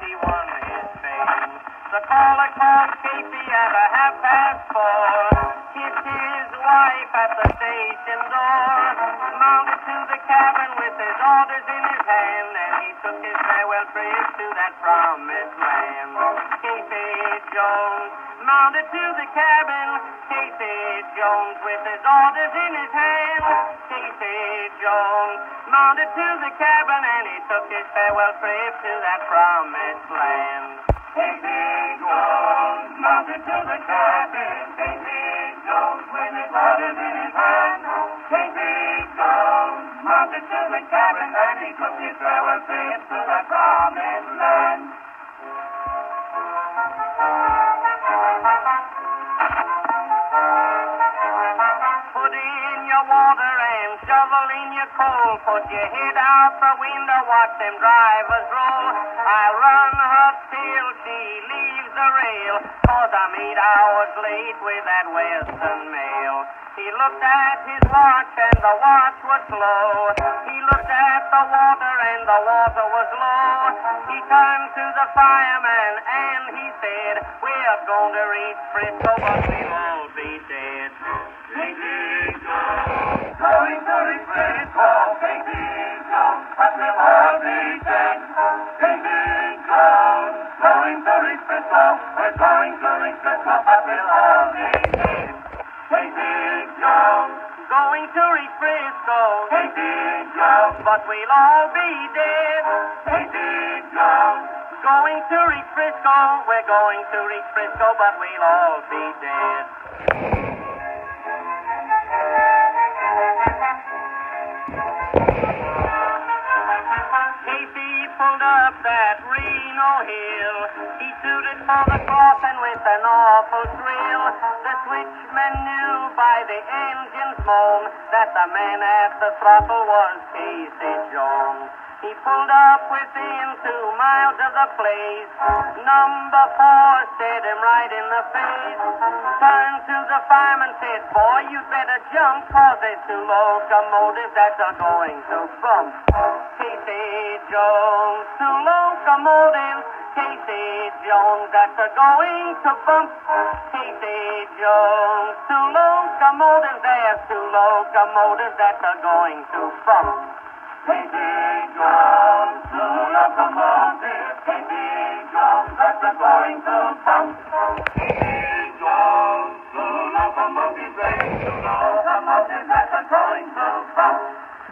he won his fame. The caller called Casey at 4:30, kissed his wife at the station door, mounted to the cabin with his orders in his hand, and he took his farewell trip to that promised land. Casey Jones mounted to the cabin, Casey Jones with his orders in his hand. Casey Jones mounted to the cabin, and he took his farewell trip to that promised land. Casey Jones mounted to the cabin, Casey Jones with his orders in his hand. Casey Jones mounted to the cabin, and he took his farewell trip to that promised land. Put in your water and shovel in your coal. Put your head out the window, watch them drivers roll. I'll run her till she leaves the rail, 'cause I'm 8 hours late with that western mail. He looked at his watch and the watch was slow. He looked at the water and the water was low. He turned to the fireman and he said, "We're going to reach Frisco, but we'll all be dead." Casey Jones, going to reach Frisco. Casey Jones, but we'll all be dead. Casey Jones, going to reach Frisco. We're going to reach Frisco, but we'll all be dead. Casey Jones, going to reach Frisco. Casey Jones, but we'll all be dead. Casey Jones, going to reach Frisco. We're going to reach Frisco, but we'll all be dead. Casey pulled up that Reno hill. He suited for the crossing with an awful thrill. The switchman knew by the engine's moan that the man at the throttle was Casey Jones. He pulled up within 2 miles of the place. Number 4 stared him right in the face. Turned to the fireman, said, "Boy, you'd better jump, 'cause there's 2 locomotives that are going to bump." Casey Jones, 2 locomotives. Casey Jones, that are going to bump. Casey Jones, 2 locomotives. There's 2 locomotives that are going to bump. Casey Jones, 2 locomotives. Casey Jones, that are going to bump. Casey Jones, 2 locomotives. There's 2 locomotives that are going to bump.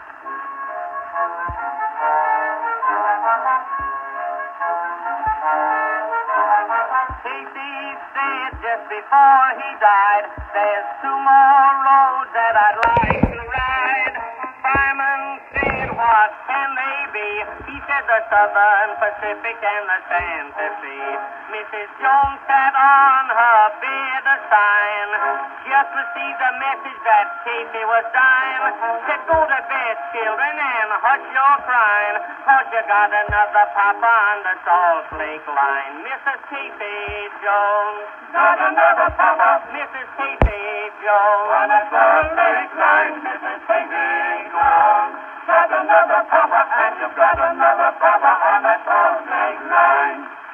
Casey said just before he died, "There's 2 more roads that I'd like to ride." Fireman said, "What can they be?" He said, "The Southern Pacific and the Santa Fe." Mrs. Jones sat on her bed a sighing, just received a message that Casey was dying. Said, "Go to bed, children, and hush your crying, 'cause you got another papa on the Salt Lake line." Mrs. Casey Jones got another papa. Mrs. Casey Jones on the Salt Lake line. Mrs. Casey Jones got another papa, and you've got another papa on the Salt Lake line.